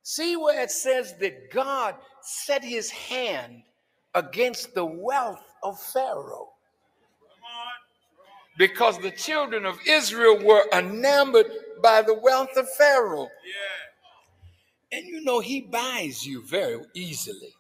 See where it says that God set his hand against the wealth of Pharaoh. Because the children of Israel were enamored by the wealth of Pharaoh. Yeah. And you know, he buys you very easily.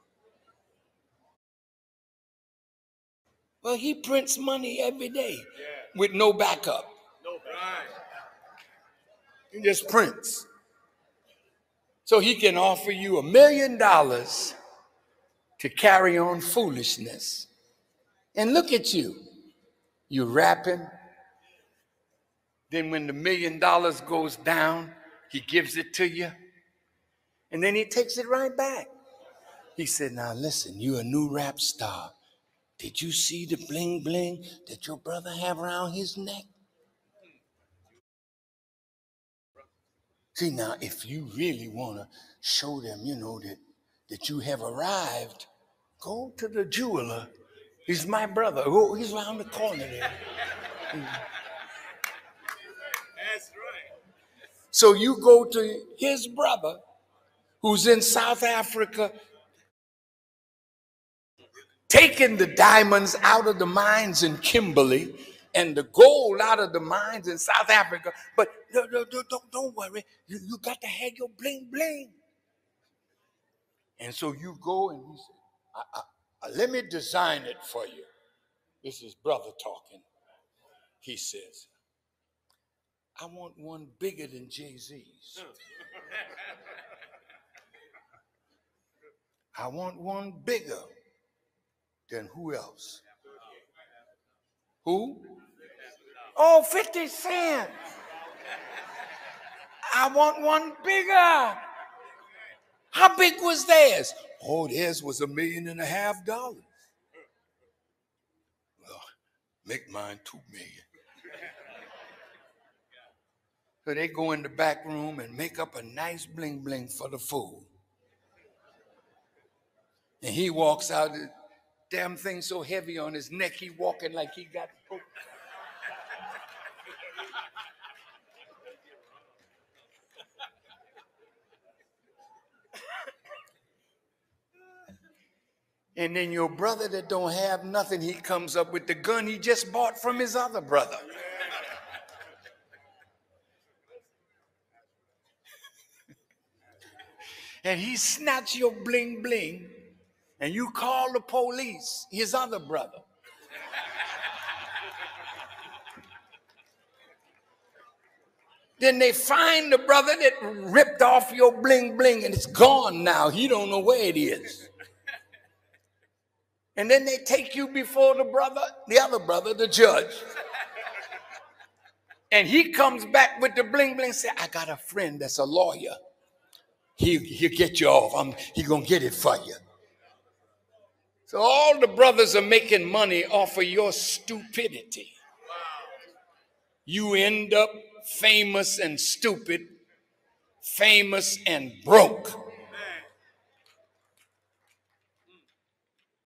Well, he prints money every day with no backup. No backup. He just prints. So he can offer you $1 million to carry on foolishness. And look at you. You're rapping. Then when the $1 million goes down, he gives it to you. And then he takes it right back. He said, now listen, you're a new rap star. Did you see the bling bling that your brother have around his neck? See, now, if you really want to show them, you know, that you have arrived, go to the jeweler. He's my brother. Oh, he's around the corner there. That's right. So you go to his brother who's in South Africa, taking the diamonds out of the mines in Kimberley and the gold out of the mines in South Africa. But don't worry, you got to have your bling bling. And so you go and he said, let me design it for you. This is brother talking. He says, I want one bigger than Jay-Z's. I want one bigger than who else? Who? Oh, 50 Cent. I want one bigger. How big was theirs? Oh, theirs was $1.5 million. Well, make mine $2 million. So they go in the back room and make up a nice bling bling for the fool. And he walks out, the damn thing so heavy on his neck, he walking like he got poked. And then your brother that don't have nothing, he comes up with the gun he just bought from his other brother. And he snatch your bling bling, and you call the police, his other brother. Then they find the brother that ripped off your bling bling, and it's gone now. He don't know where it is. And then they take you before the other brother, the judge. And he comes back with the bling bling and say, I got a friend that's a lawyer. He'll get you off. He's going to get it for you. So all the brothers are making money off of your stupidity. You end up famous and stupid, famous and broke.